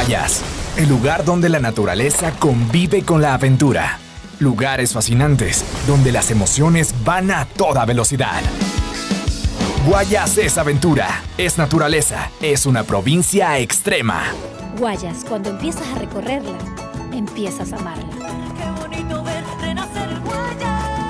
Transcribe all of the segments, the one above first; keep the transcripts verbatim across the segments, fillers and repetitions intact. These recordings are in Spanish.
Guayas, el lugar donde la naturaleza convive con la aventura. Lugares fascinantes donde las emociones van a toda velocidad. Guayas es aventura, es naturaleza, es una provincia extrema. Guayas, cuando empiezas a recorrerla, empiezas a amarla. Qué bonito ver renacer Guayas.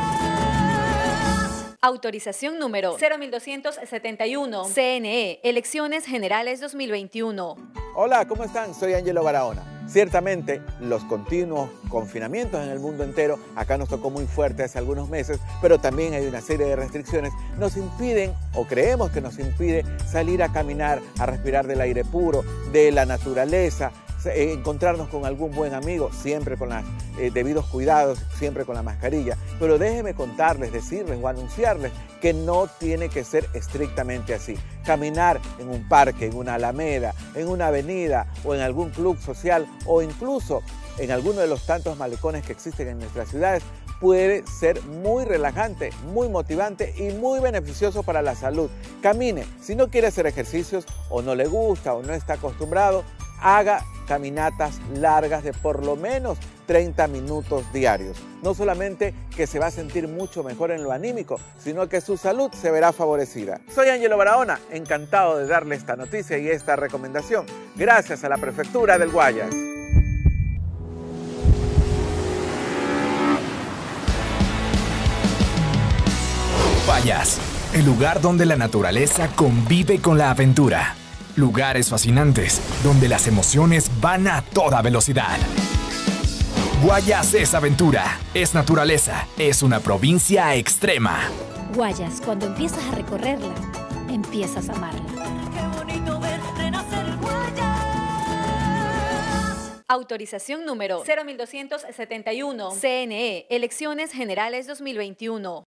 Autorización número cero mil doscientos setenta y uno. C N E, Elecciones Generales dos mil veintiuno. Hola, ¿cómo están? Soy Ángelo Barahona. Ciertamente, los continuos confinamientos en el mundo entero, acá nos tocó muy fuerte hace algunos meses, pero también hay una serie de restricciones, nos impiden, o creemos que nos impide, salir a caminar, a respirar del aire puro, de la naturaleza, encontrarnos con algún buen amigo, siempre con los eh, debidos cuidados, siempre con la mascarilla. Pero déjenme contarles, decirles o anunciarles que no tiene que ser estrictamente así. Caminar en un parque, en una alameda, en una avenida o en algún club social o incluso en alguno de los tantos malecones que existen en nuestras ciudades puede ser muy relajante, muy motivante y muy beneficioso para la salud. Camine, si no quiere hacer ejercicios o no le gusta o no está acostumbrado, haga caminatas largas de por lo menos treinta minutos diarios. No solamente que se va a sentir mucho mejor en lo anímico, sino que su salud se verá favorecida. Soy Ángelo Barahona, encantado de darle esta noticia y esta recomendación, gracias a la Prefectura del Guayas. Guayas, el lugar donde la naturaleza convive con la aventura. Lugares fascinantes donde las emociones van a toda velocidad. Guayas es aventura, es naturaleza, es una provincia extrema. Guayas, cuando empiezas a recorrerla, empiezas a amarla. Qué bonito ver renacer Guayas. Autorización número cero mil doscientos setenta y uno. C N E, Elecciones Generales dos mil veintiuno.